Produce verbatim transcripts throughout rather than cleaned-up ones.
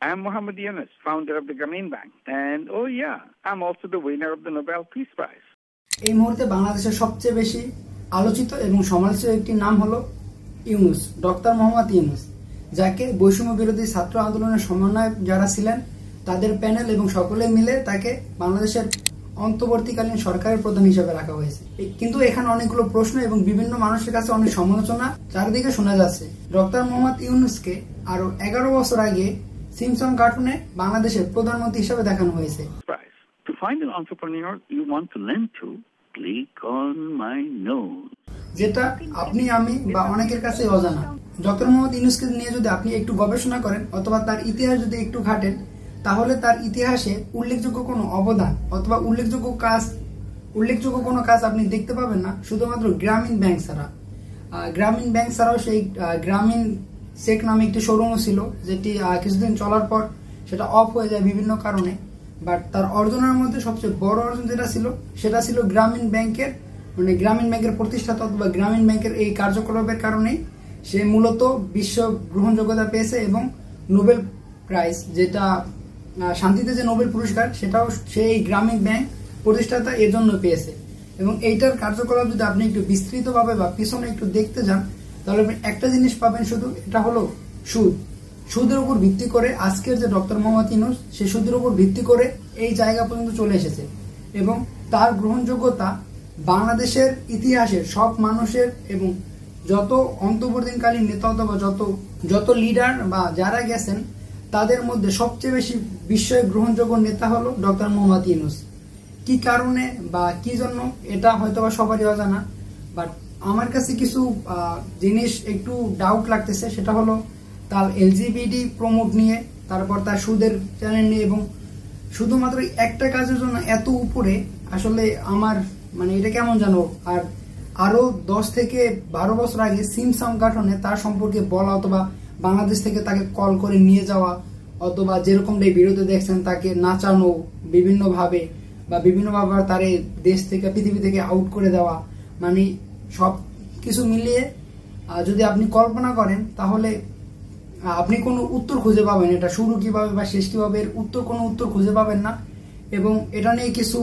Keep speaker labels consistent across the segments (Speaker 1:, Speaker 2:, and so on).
Speaker 1: I am Muhammad Yunus, founder of the Grameen Bank. And oh yeah, I'm also the winner of the Nobel Peace Prize.
Speaker 2: এই মুহূর্তে বাংলাদেশের সবচেয়ে বেশি আলোচিত এবং সমালোচিত একটি নাম হলো ইউনুস, ডক্টর মোহাম্মদ ইউনুস, যাকে বৈষম্য বিরোধী ছাত্র আন্দোলনের সমন্বয়ক যারা ছিলেন তাদের প্যানেল এবং সকলে মিলে তাকে বাংলাদেশের অন্তর্বর্তীকালীন সরকারের প্রধান হিসেবে রাখা হয়েছে। কিন্তু এখানে অনেকগুলো প্রশ্ন এবং বিভিন্ন মানুষের কাছে অনেক সমালোচনা চারিদিকে শোনা যাচ্ছে। ডক্টর মোহাম্মদ ইউনুসকে আরো এগারো বছর আগে সিম্পসন কার্টুনে বাংলাদেশের প্রধানমন্ত্রী হিসেবে দেখানো হয়েছে।
Speaker 1: To find an entrepreneur you want to lend to, click on my nose.
Speaker 2: যেটা আপনি আমি বা অনেকের কাছে অজানা। ডক্টর মোহাম্মদ ইউনুসকে নিয়ে যদি আপনি একটু গবেষণা করেন অথবা তার ইতিহাস যদি একটু ঘাটেন, তাহলে তার ইতিহাসে উল্লেখযোগ্য কোনো অবদান অথবা উল্লেখযোগ্য কাজ উল্লেখযোগ্য কোনো কাজ আপনি দেখতে পাবেন না, শুধুমাত্র গ্রামীণ ব্যাংক ছাড়া। গ্রামীণ ব্যাংক ছাড়াও সেই গ্রামীণ চেক নামে একটি শোরুমও ছিল, যেটি কিছুদিন চলার পর সেটা অফ হয়ে যায় বিভিন্ন কারণে। বাট তার অর্জনের মধ্যে সবচেয়ে বড় অর্জন যেটা ছিল সেটা ছিল গ্রামীণ ব্যাংকের মানে গ্রামীণ ব্যাংকের প্রতিষ্ঠাতা অথবা গ্রামীণ ব্যাংকের এই কার্যকলাপের কারণেই সে মূলত বিশ্ব গ্রহণযোগ্যতা পেয়েছে এবং নোবেল প্রাইজ, যেটা শান্তিতে যে নোবেল পুরস্কার, সেটাও সেই গ্রামীণ ব্যাংক প্রতিষ্ঠাতা এর জন্য পেয়েছে। এবং এইটার কার্যকলাপ যদি আপনি একটু বিস্তৃতভাবে বা পিছনে একটু দেখতে যান, তাহলে আপনি একটা জিনিস পাবেন শুধু, এটা হলো সুদ। সুদের উপর ভিত্তি করে আজকের যে ডক্টর মোহাম্মদ ইউনুস, সে সুদের উপর ভিত্তি করে এই জায়গা পর্যন্ত চলে এসেছে এবং তার গ্রহণযোগ্যতা বাংলাদেশের ইতিহাসের সব মানুষের এবং যত অন্তর্বর্তীকালীন নেতা অথবা যত যত লিডার বা যারা গেছেন তাদের মধ্যে সবচেয়ে বেশি বিশ্বে গ্রহণযোগ্য নেতা হলো ডক্টর মোহাম্মদ ইউনুস। কি কারণে বা কি জন্য এটা হয়তো বা সবারই অজানা, বাট আমার কাছে কিছু জিনিস একটু ডাউট লাগতেছে। সেটা হলো তার এলজিবিটি প্রমোট নিয়ে, তারপর তার সুদের চ্যানেল নিয়ে, এবং শুধুমাত্র একটা কাজের জন্য এত উপরে আসলে আমার মানে এটা কেমন জানো। আর আরো দশ থেকে বারো বছর আগে সিমসাম কার্টুনে তার সম্পর্কে বলা অথবা বাংলাদেশ থেকে তাকে কল করে নিয়ে যাওয়া অথবা যেরকমটাই বিরোধী দেখছেন তাকে নাচানো বিভিন্নভাবে বা বিভিন্নভাবে তারে দেশ থেকে পৃথিবী থেকে আউট করে দেওয়া, মানে সব কিছু মিলিয়ে যদি আপনি কল্পনা করেন তাহলে আপনি কোনো উত্তর খুঁজে পাবেন, এটা শুরু কিভাবে বা শেষ কিভাবে এর উত্তর কোনো উত্তর খুঁজে পাবেন না। এবং এটা নিয়ে কিছু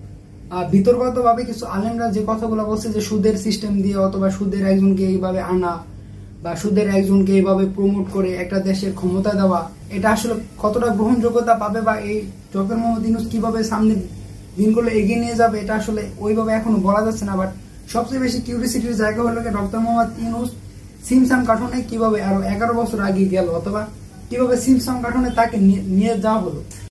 Speaker 2: বিতর্কগতভাবে কিছু আলেমরা যে কথাগুলো বলছে যে সুদের সিস্টেম দিয়ে অথবা সুদের একজনকে এইভাবে আনা বা সুদের একজনকে এইভাবে প্রমোট করে একটা দেশের ক্ষমতা দেওয়া, এটা আসলে কতটা গ্রহণযোগ্যতা পাবে বা এই ডক্টর মোহাম্মদ ইউনুস কিভাবে সামনে দিনগুলো এগিয়ে নিয়ে যাবে, এটা আসলে ওইভাবে এখনো বলা যাচ্ছে না। বাট সবচেয়ে বেশি কিউরিসিটির জায়গা হলো ডক্টর মোহাম্মদ ইউনুস সিমসাম কার্টুনে কিভাবে আরো এগারো বছর আগে গেল অথবা কিভাবে সিমসাম কার্টুনে তাকে নিয়ে যাওয়া হলো।